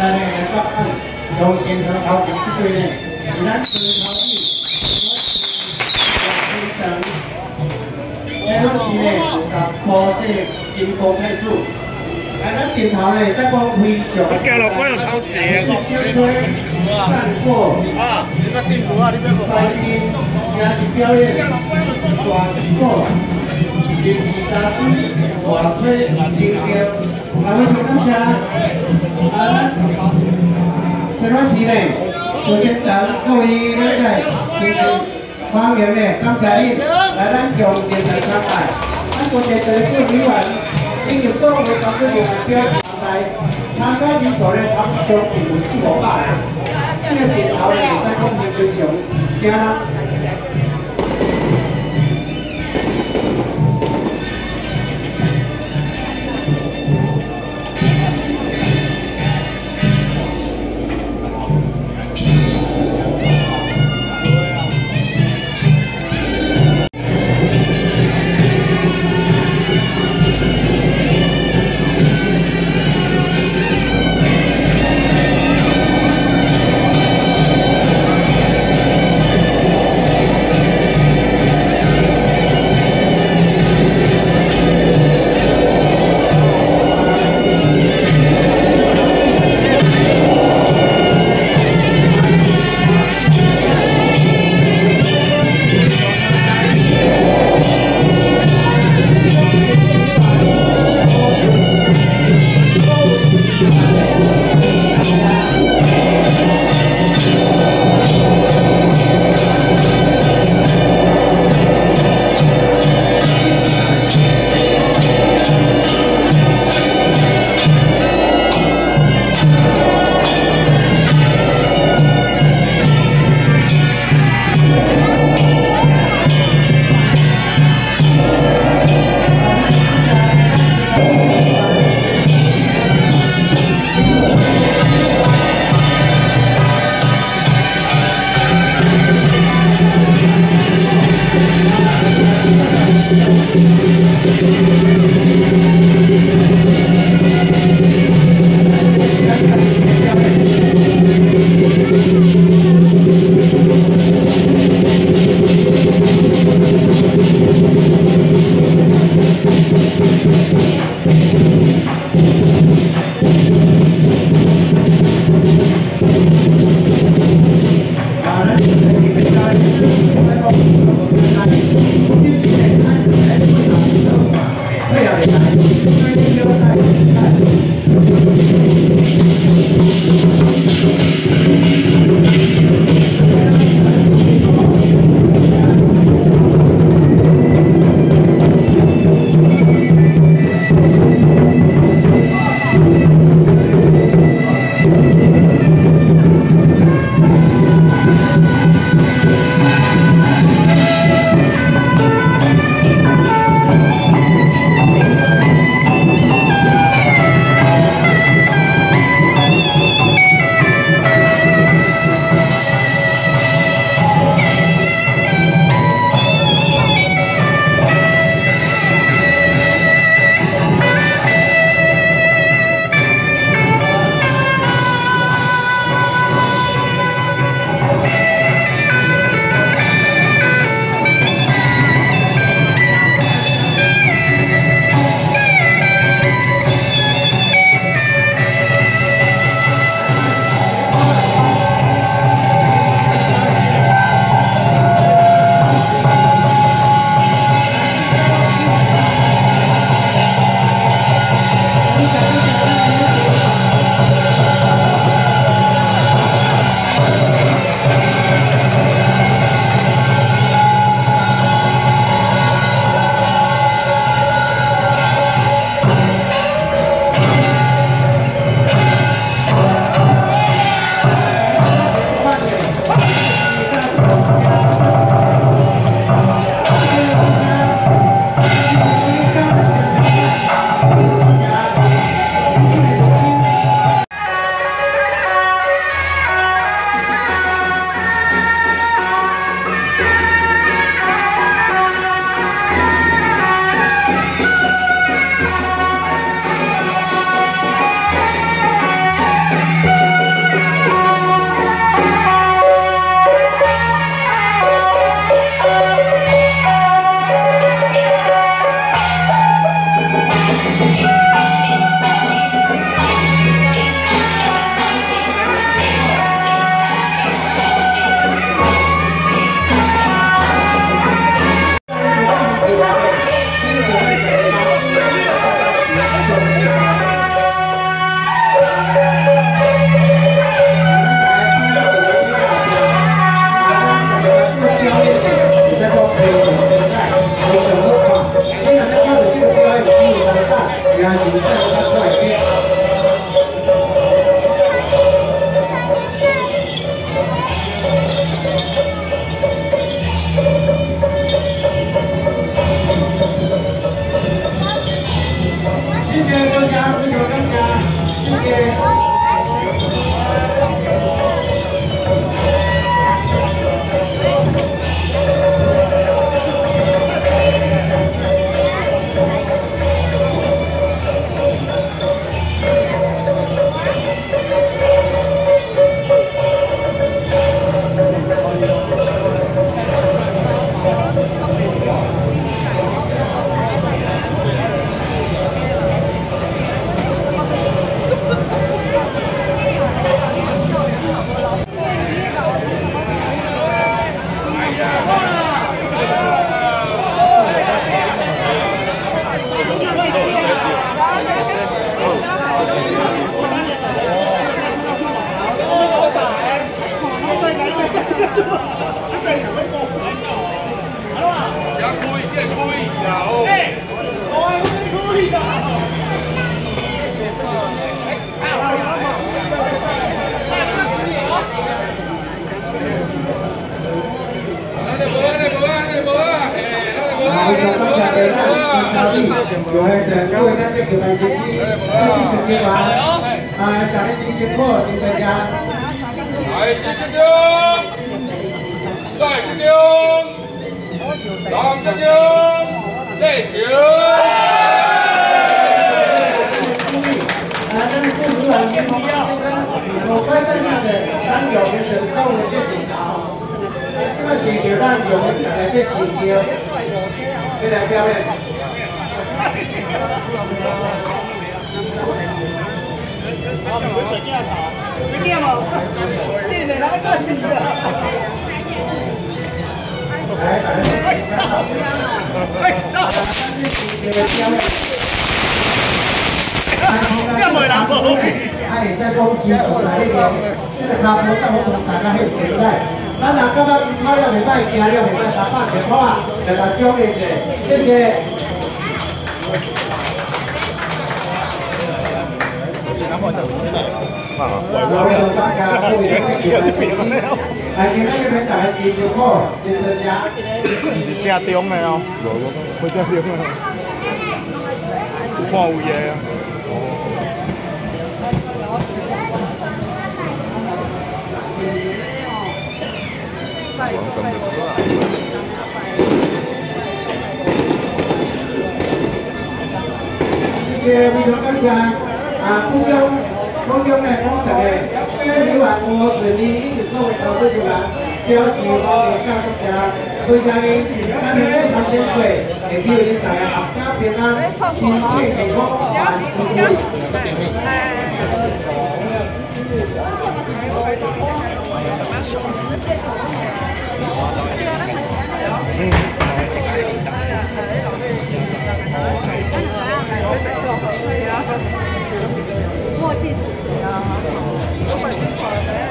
在呢来答案，由先和头前这队呢是咱最头一，等，咱是呢甲波这金光太子，咱顶头呢再讲非常。 叫落关头前。 小吹、战火。 啊，你个定图啊，你别过。 最近也是表演大曲目。 经济大师华吹新调，非常感谢。咱陈老师呢，就先等各位咱在精神方面呢，感谢你来咱强现场参拜。咱多谢在座委员，因为所有工作人员表来参加人数呢，差不多有400-500人。这个电头呢，在讲非常惊人。 好，上感谢给咱高丽，有的就各位咱这球员先生，这支球员在咧新辛苦，真多谢。 来，集中，再集中，上集中，内球。 咱的副主任林平先生所率带领的咱球员人数的这阵头，这个是叫咱球员大家这成就，这来表演。来，大家看好。这么难不？哎，在公司所在那边，这个卡波在我同大家很存在。咱若感觉跑了袂歹，行了袂歹，打打电话来甲奖励者，谢谢。老师大家各位同学们，哎，今天这边大家支持我，真多谢。 是正中的哦，不正中的，有看有嘢啊。 谢谢，非常感谢公众呢，讲大家，这旅游无顺利，因为所有投资人表示方面感谢，非常您，咱们非常千岁，也祝您大家阖家平安，身体健康，万事如意。 默契死啊！